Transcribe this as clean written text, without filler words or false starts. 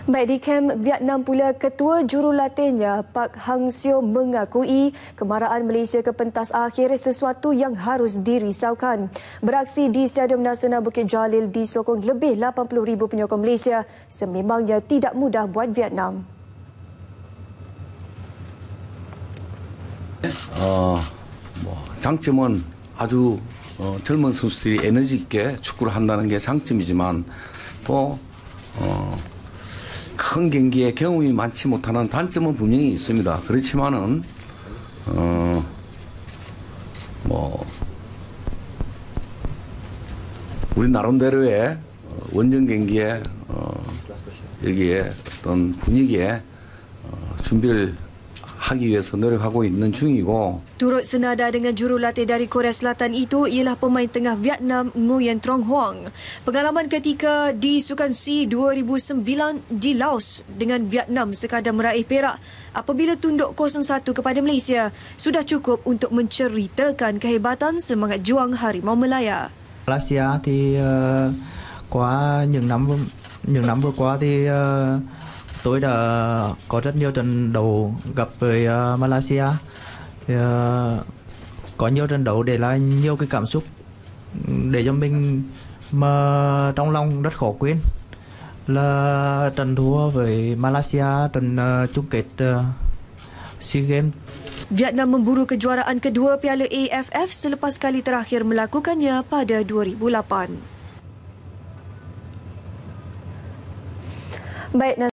Baik, di kem Vietnam pula, Ketua Jurulatihnya Pak Hang Seo mengakui kemarahan Malaysia ke pentas akhir sesuatu yang harus dirisaukan. Beraksi di Stadium Nasional Bukit Jalil disokong lebih 80,000 penyokong Malaysia. Sememangnya tidak mudah buat Vietnam. 장점은 아주 젊은 선수들이 에너지 있게 축구를 한다는 게 장점이지만 또 큰 경기에 경험이 많지 못하는 단점은 분명히 있습니다. 그렇지만은 우리 나름대로의 원정 경기에 여기에 어떤 분위기에 준비를 하기 위해서 노력하고 있는 중이고. Turut senada dengan jurulatih dari Korea Selatan itu ialah pemain tengah Vietnam Nguyen Trong Hoang. Pengalaman ketika di Sukan C 2009 di Laos dengan Vietnam sekadar meraih perak apabila tunduk 0-1 kepada Malaysia sudah cukup untuk menceritakan kehebatan semangat juang Harimau Melaya. Malaysia thì qua những năm vừa qua thì tôi đã có rất nhiều trận đấu gặp với Malaysia. Có nhiều trận đấu để lại nhiều cái cảm xúc để cho mình mà trong lòng rất khó quên là trận thua với Malaysia trận chung kết SEA Games. Vietnam memburu kejuaraan kedua Piala AFF selepas kali terakhir melakukannya pada 2008. Baik.